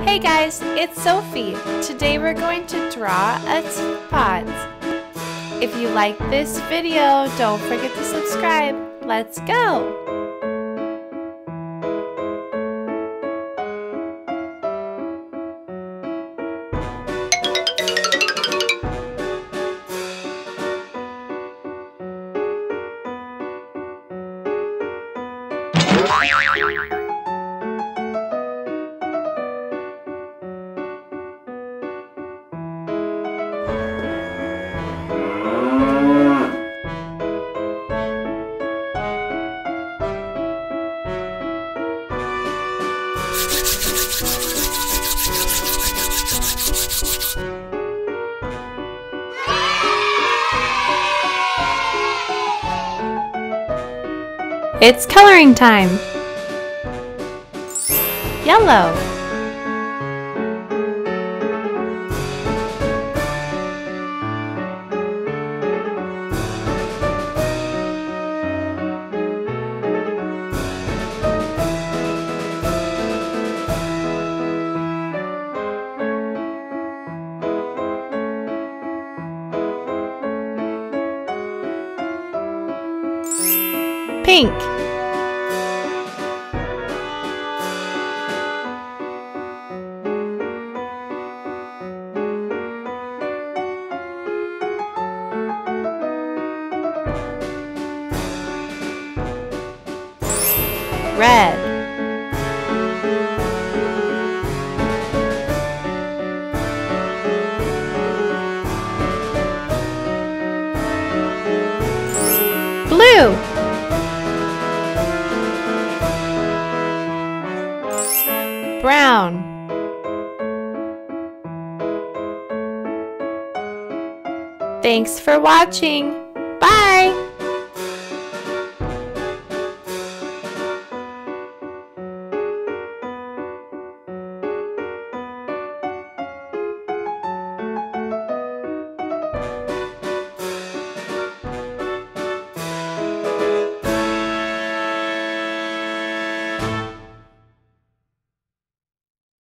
Hey guys, it's Sophie. Today we're going to draw a teapot. If you like this video, don't forget to subscribe. Let's go! It's coloring time! Yellow, pink, red, blue, brown, thanks for watching. Bye!